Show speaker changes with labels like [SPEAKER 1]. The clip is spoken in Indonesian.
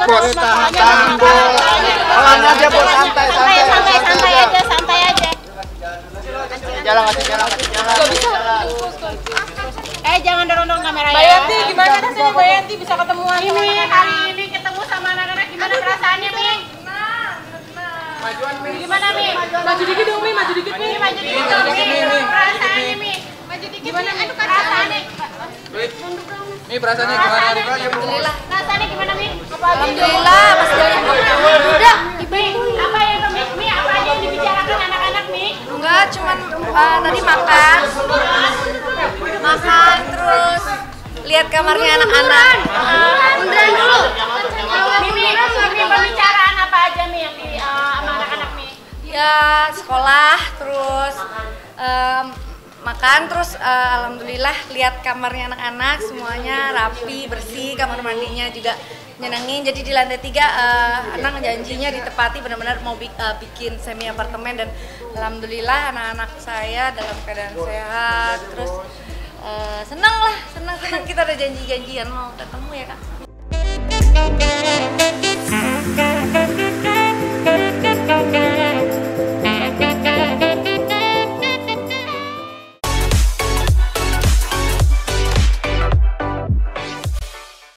[SPEAKER 1] Boleh tahan, boleh. Pelan aja, Bu, santai aja.
[SPEAKER 2] Santai aja.
[SPEAKER 1] Jalan.
[SPEAKER 2] Jangan dorong kamera ya.
[SPEAKER 3] Mbak Yanti, gimana rasanya Mbak Yanti bisa ketemuan sama
[SPEAKER 2] Ini
[SPEAKER 3] anak-anak?
[SPEAKER 2] hari ini ketemu sama anak-anak, gimana perasaannya, Mi? Gimana, Mi?
[SPEAKER 3] Maju dikit dong, Mi, maju dikit, Mi.
[SPEAKER 2] Maju dikit dong, Mi. Perasaannya, Mi. Maju dikit. Gimana, Mi? Perasaannya.
[SPEAKER 1] Mi, perasaannya gimana?
[SPEAKER 2] Alhamdulillah. Perasaannya gimana, Mi?
[SPEAKER 3] Alhamdulillah, masih jalan.
[SPEAKER 2] Udah, Mi. Apa yang Mi? Apa aja yang dibicarakan anak-anak, Mi?
[SPEAKER 3] Enggak, cuman tadi makan, terus lihat kamarnya anak-anak.
[SPEAKER 2] Unduran dulu. Mi, pembicaraan apa aja, Mi, yang sama anak-anak, Mi?
[SPEAKER 3] Ya sekolah, terus makan, terus alhamdulillah lihat kamarnya anak-anak semuanya rapi, bersih, kamar mandinya juga nyenengin. Jadi di lantai 3 anak janjinya ditepati, benar-benar mau bikin semi apartemen, dan alhamdulillah anak-anak saya dalam keadaan sehat. Terus senang kita udah janjian mau ketemu ya Kak.